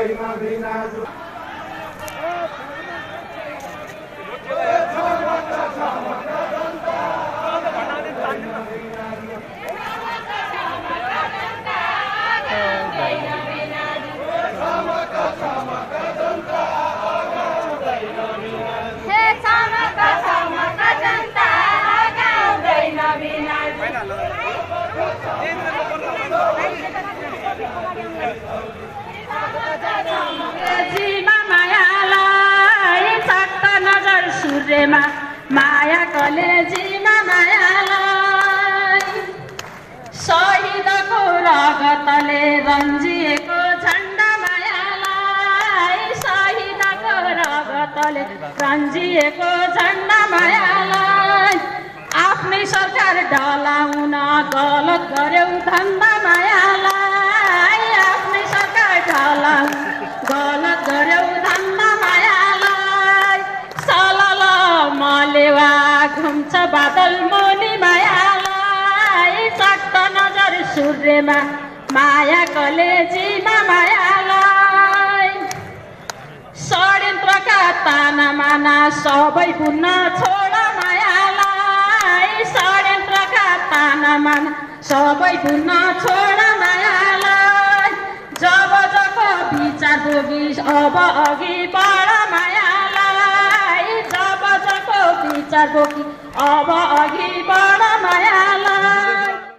माया कलेजीमा मायालाई शहीदको रगतले रन्जिएको झन्डा मायालाई शहीदको रगतले रन्जिएको झन्डा मायालाई आफ्नै सरकार ढलाउन गलत गर्यौ धन्दा मायालाई आफ्नै सरकार ढलाउन गलत गर्यौ धन्दा मायालाई सलल मलेवा घुम्छ बादल मोली मायालाई चट्ट नजर सूर्यमा माया कलेजीमा मायालाई षड्यन्त्रका ताना माना सबै पुन्न छोड मायालाई षड्यन्त्रका ताना माना सबै पुन्न छोड मायालाई जब जब विचार बोगी अब अघि बढ मायालाई जब जब विचार बोगी अब अघि बढ मायालाई